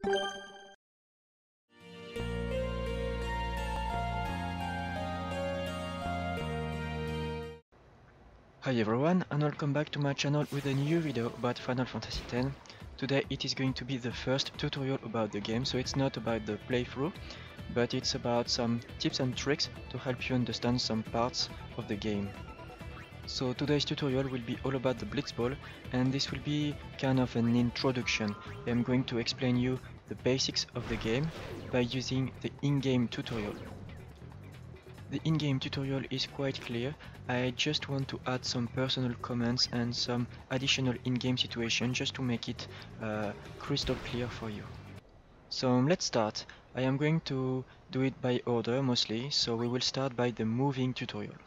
Hi everyone, and welcome back to my channel with a new video about Final Fantasy X. Today it is going to be the first tutorial about the game, so it's not about the playthrough, but it's about some tips and tricks to help you understand some parts of the game. So today's tutorial will be all about the Blitzball, and this will be kind of an introduction. I'm going to explain you the basics of the game by using the in-game tutorial. The in-game tutorial is quite clear. I just want to add some personal comments and some additional in-game situation just to make it crystal clear for you. So let's start. I am going to do it by order mostly, so we will start by the moving tutorial.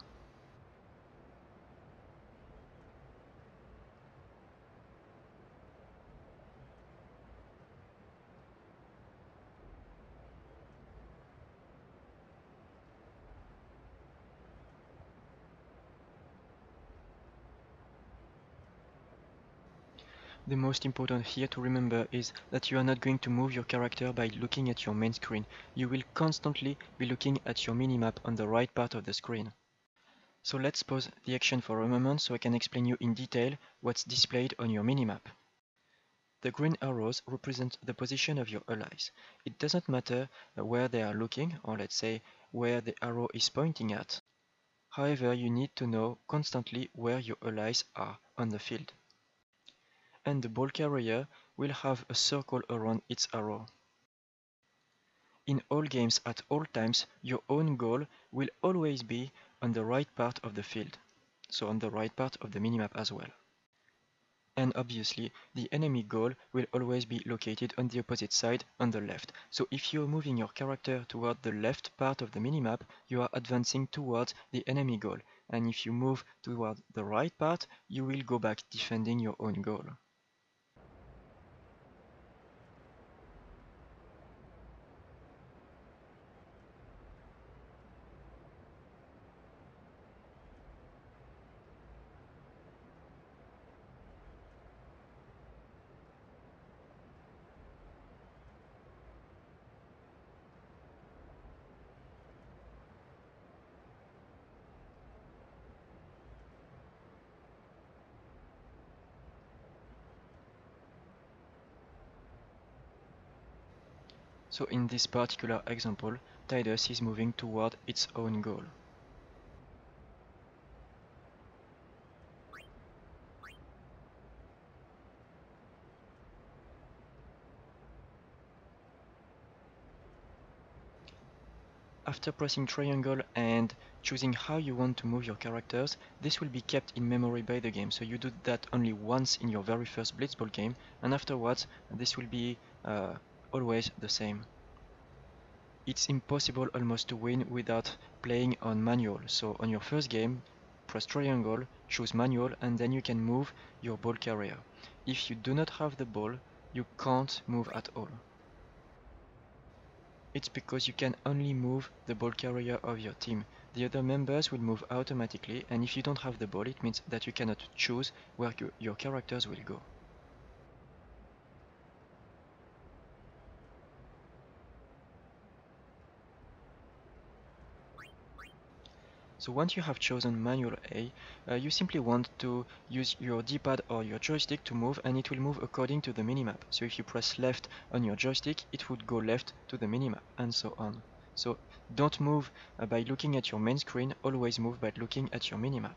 The most important here to remember is that you are not going to move your character by looking at your main screen. You will constantly be looking at your minimap on the right part of the screen. So let's pause the action for a moment so I can explain you in detail what's displayed on your minimap. The green arrows represent the position of your allies. It doesn't matter where they are looking, or let's say where the arrow is pointing at. However, you need to know constantly where your allies are on the field. And the ball carrier will have a circle around its arrow. In all games at all times, your own goal will always be on the right part of the field, so on the right part of the minimap as well. And obviously, the enemy goal will always be located on the opposite side, on the left. So if you're moving your character toward the left part of the minimap, you are advancing towards the enemy goal. And if you move toward the right part, you will go back defending your own goal. So in this particular example, Tidus is moving toward its own goal. After pressing triangle and choosing how you want to move your characters, this will be kept in memory by the game. So you do that only once in your very first Blitzball game, and afterwards this will be always the same. It's impossible almost to win without playing on manual. So on your first game, press triangle, choose manual, and then you can move your ball carrier. If you do not have the ball, you can't move at all. It's because you can only move the ball carrier of your team. The other members will move automatically, and if you don't have the ball, it means that you cannot choose where your characters will go. So once you have chosen manual A, you simply want to use your D-pad or your joystick to move, and it will move according to the minimap. So if you press left on your joystick, it would go left to the minimap, and so on. So don't move by looking at your main screen, always move by looking at your minimap.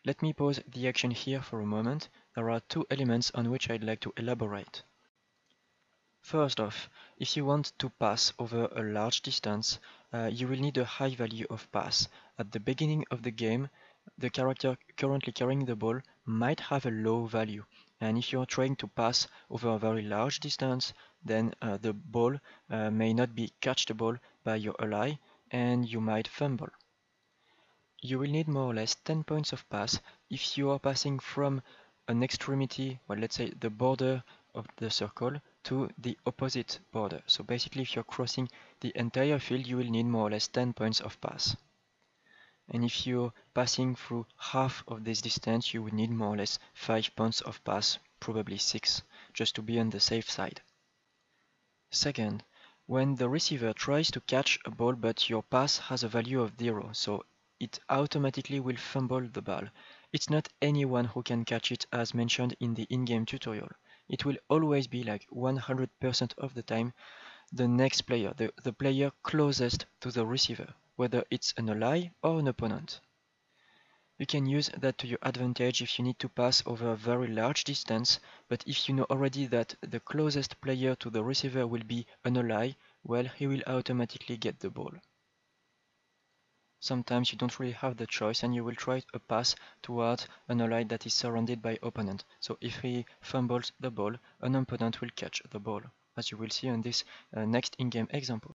Let me pause the action here for a moment. There are two elements on which I'd like to elaborate. First off, if you want to pass over a large distance, you will need a high value of pass. At the beginning of the game, the character currently carrying the ball might have a low value, and if you are trying to pass over a very large distance, then the ball may not be catchable by your ally, and you might fumble. You will need more or less 10 points of pass if you are passing from an extremity, well, let's say the border of the circle, to the opposite border. So basically, if you're crossing the entire field, you will need more or less 10 points of pass. And if you're passing through half of this distance, you would need more or less 5 points of pass, probably 6, just to be on the safe side. Second, when the receiver tries to catch a ball but your pass has a value of 0, so it automatically will fumble the ball. It's not anyone who can catch it as mentioned in the in-game tutorial. It will always be like 100% of the time the next player, the player closest to the receiver, whether it's an ally or an opponent. You can use that to your advantage if you need to pass over a very large distance, but if you know already that the closest player to the receiver will be an ally, well, he will automatically get the ball. Sometimes you don't really have the choice and you will try a pass towards an ally that is surrounded by opponent. So if he fumbles the ball, an opponent will catch the ball, as you will see on this next in-game example.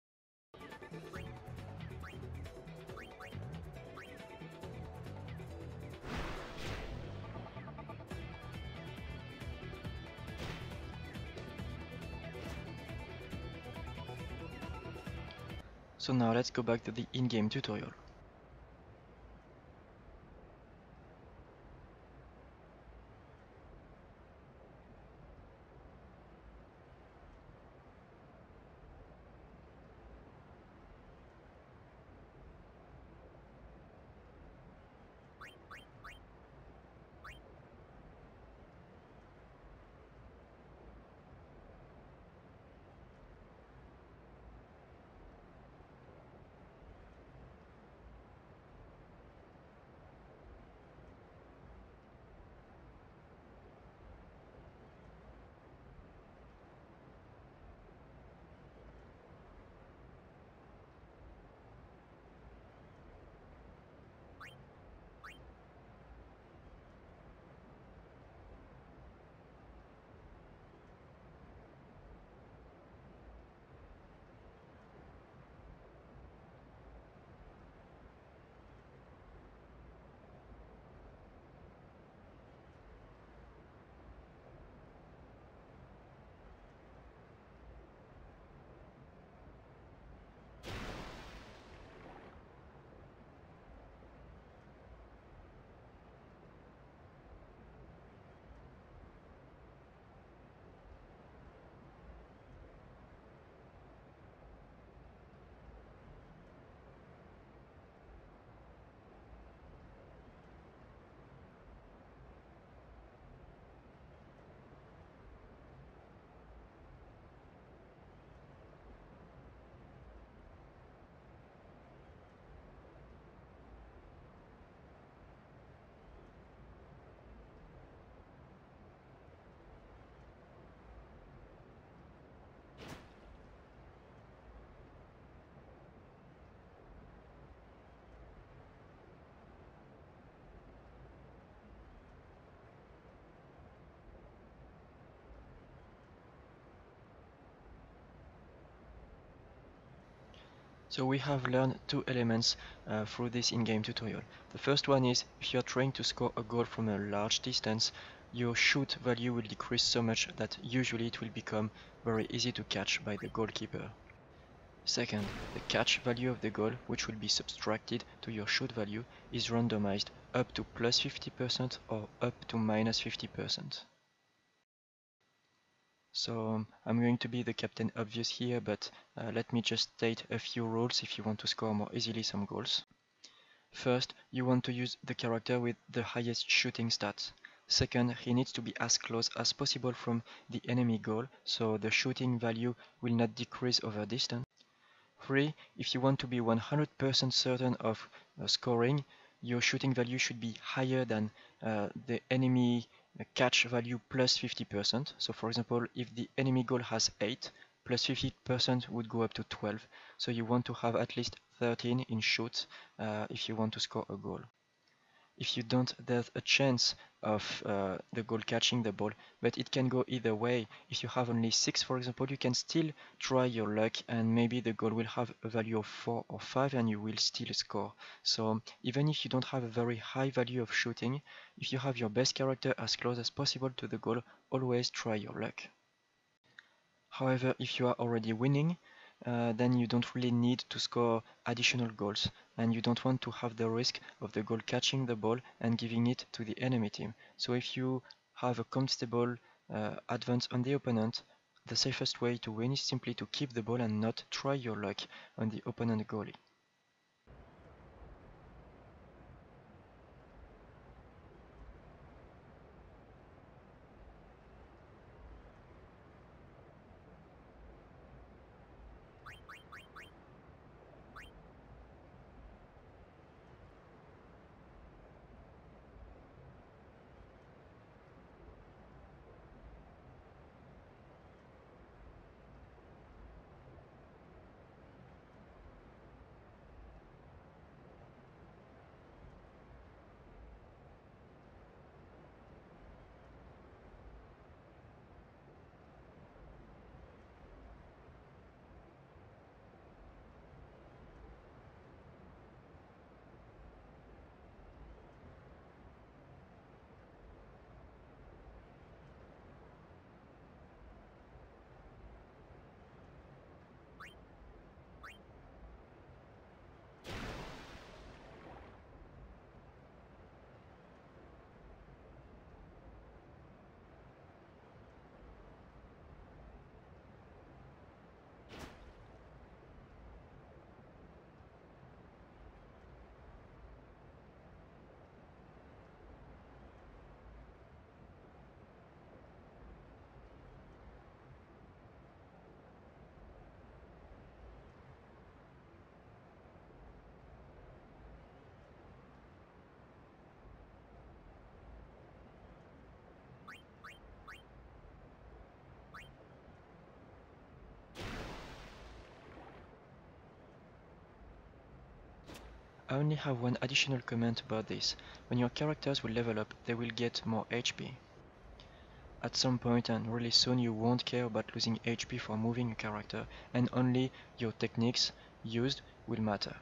So now let's go back to the in-game tutorial. So we have learned two elements through this in-game tutorial. The first one is if you're trying to score a goal from a large distance, your shoot value will decrease so much that usually it will become very easy to catch by the goalkeeper. Second, the catch value of the goal, which will be subtracted to your shoot value, is randomized up to plus 50% or up to minus 50%. So I'm going to be the Captain Obvious here, but let me just state a few rules if you want to score more easily some goals. First, you want to use the character with the highest shooting stats. Second, he needs to be as close as possible from the enemy goal, so the shooting value will not decrease over distance. 3. If you want to be 100% certain of scoring, your shooting value should be higher than the enemy catch value plus 50%. So for example, if the enemy goal has 8, plus 50% would go up to 12. So you want to have at least 13 in shoot if you want to score a goal. If you don't, there's a chance of the goal catching the ball, but it can go either way. If you have only 6, for example, you can still try your luck and maybe the goal will have a value of 4 or 5 and you will still score. So even if you don't have a very high value of shooting, if you have your best character as close as possible to the goal, always try your luck. However, if you are already winning, then you don't really need to score additional goals, and you don't want to have the risk of the goal catching the ball and giving it to the enemy team. So if you have a comfortable advance on the opponent, the safest way to win is simply to keep the ball and not try your luck on the opponent goalie. I only have one additional comment about this. When your characters will level up, they will get more HP. At some point and really soon you won't care about losing HP for moving your character, and only your techniques used will matter.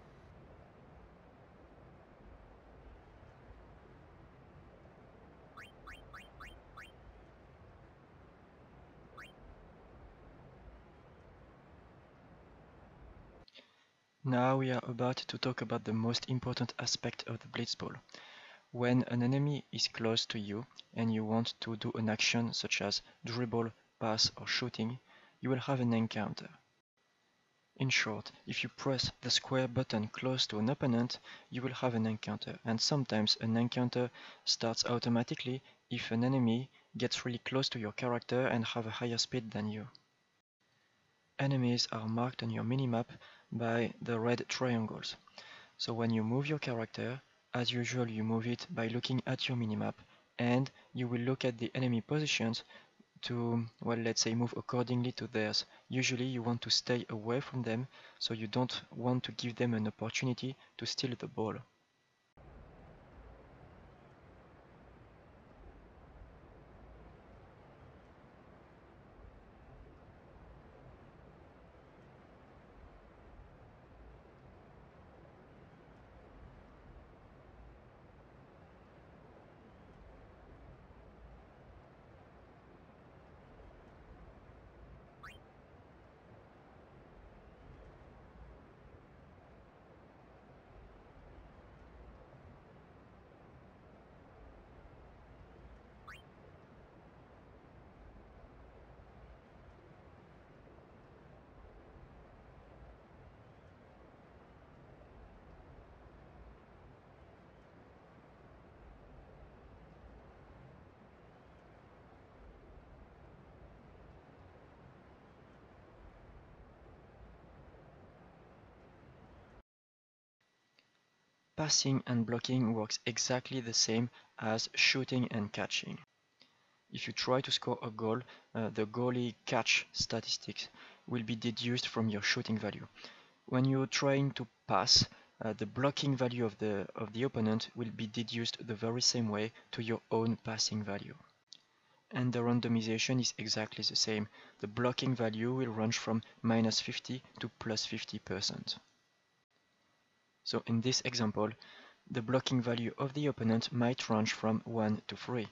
Now we are about to talk about the most important aspect of the Blitzball. When an enemy is close to you and you want to do an action such as dribble, pass or shooting, you will have an encounter. In short, if you press the square button close to an opponent, you will have an encounter, and sometimes an encounter starts automatically if an enemy gets really close to your character and have a higher speed than you. Enemies are marked on your minimap by the red triangles. So when you move your character, as usual you move it by looking at your minimap, and you will look at the enemy positions to, well, let's say move accordingly to theirs. Usually you want to stay away from them, so you don't want to give them an opportunity to steal the ball. passing and blocking works exactly the same as shooting and catching. If you try to score a goal, the goalie catch statistics will be deduced from your shooting value. When you're trying to pass, the blocking value of the opponent will be deduced the very same way to your own passing value. And the randomization is exactly the same. The blocking value will range from -50 to +50%. So in this example, the blocking value of the opponent might range from 1 to 3.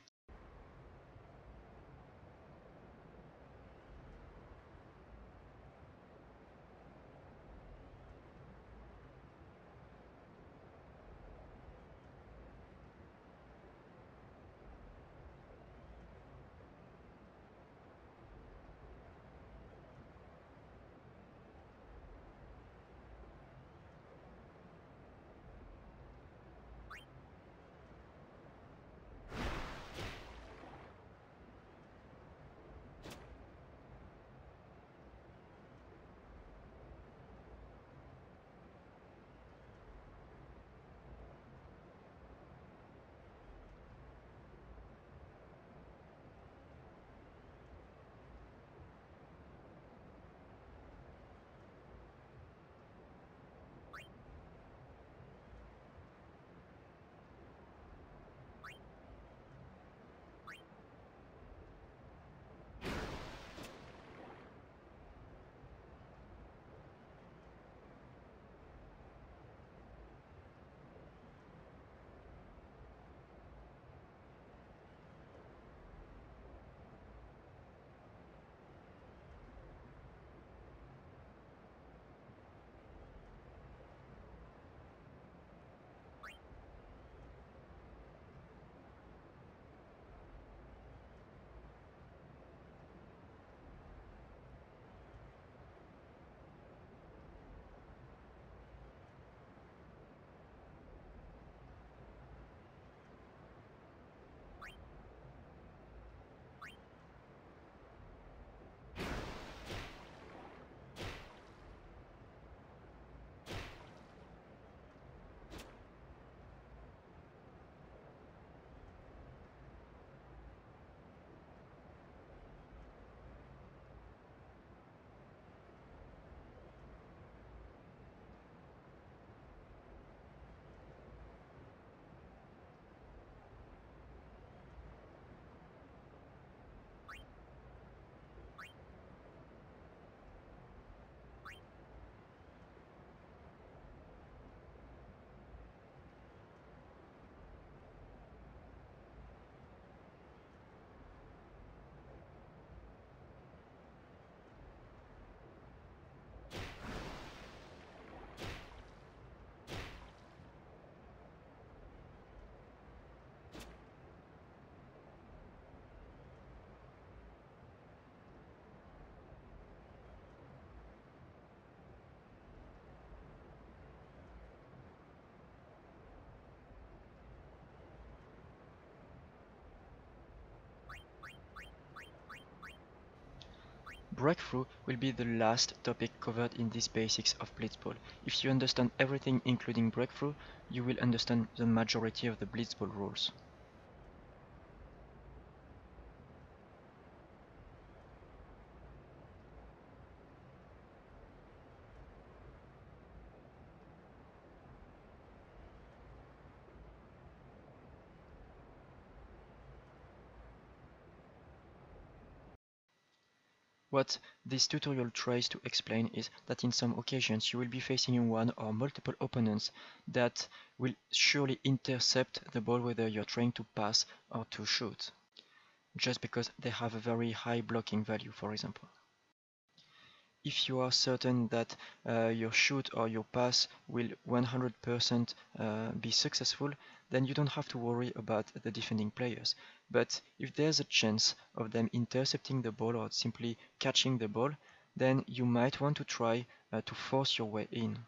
Breakthrough will be the last topic covered in these basics of Blitzball. If you understand everything including breakthrough, you will understand the majority of the Blitzball rules. What this tutorial tries to explain is that in some occasions you will be facing one or multiple opponents that will surely intercept the ball whether you're trying to pass or to shoot, just because they have a very high blocking value, for example. If you are certain that your shoot or your pass will 100% be successful, then you don't have to worry about the defending players. But if there's a chance of them intercepting the ball or simply catching the ball, then you might want to try to force your way in.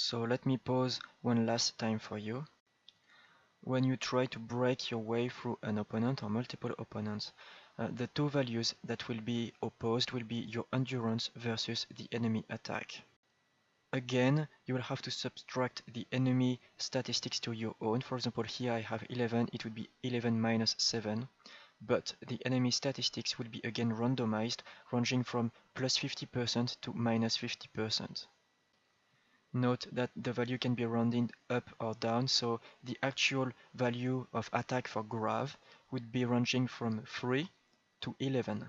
So let me pause one last time for you. When you try to break your way through an opponent or multiple opponents, the two values that will be opposed will be your endurance versus the enemy attack. Again, you will have to subtract the enemy statistics to your own. For example, here I have 11, it would be 11 minus 7. But the enemy statistics will be again randomized, ranging from plus 50% to minus 50%. Note that the value can be rounded up or down, so the actual value of attack for Grav would be ranging from 3 to 11.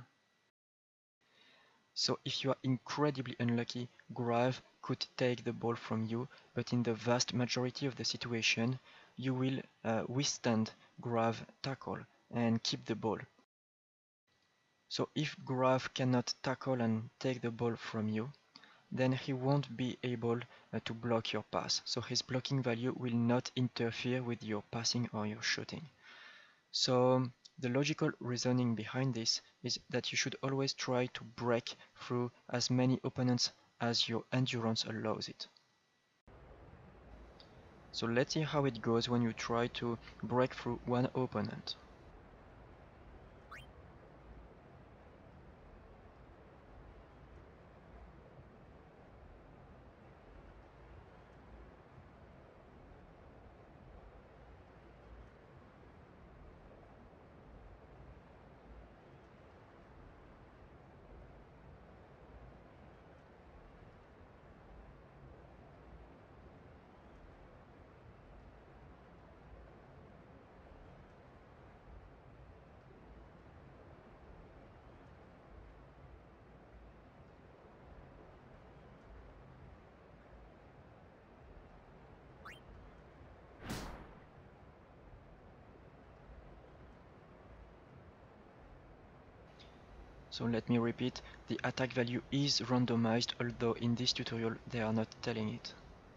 So if you are incredibly unlucky, Grav could take the ball from you, but in the vast majority of the situation, you will withstand Grav tackle and keep the ball. So if Grav cannot tackle and take the ball from you, then he won't be able to block your pass. So his blocking value will not interfere with your passing or your shooting. So the logical reasoning behind this is that you should always try to break through as many opponents as your endurance allows it. So let's see how it goes when you try to break through one opponent. So let me repeat, the attack value is randomized, although in this tutorial they are not telling it.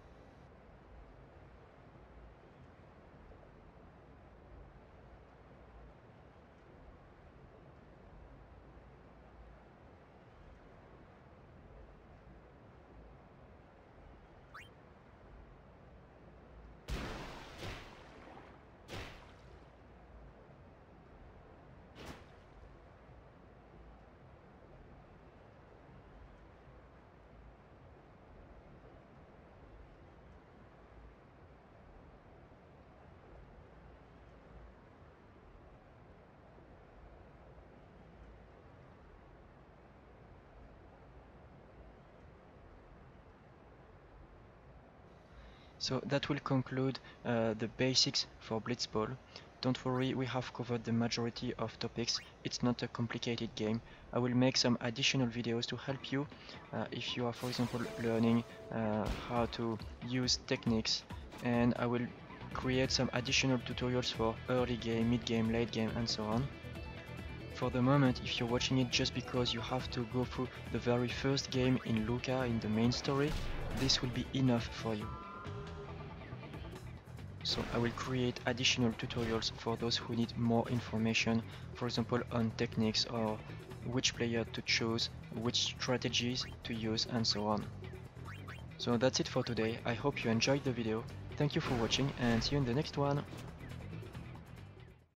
So that will conclude the basics for Blitzball. Don't worry, we have covered the majority of topics. It's not a complicated game. I will make some additional videos to help you if you are, for example, learning how to use techniques, and I will create some additional tutorials for early game, mid game, late game, and so on. For the moment, if you're watching it just because you have to go through the very first game in Luca in the main story, this will be enough for you. So I will create additional tutorials for those who need more information, for example on techniques or which player to choose, which strategies to use, and so on. So that's it for today. I hope you enjoyed the video. Thank you for watching and see you in the next one.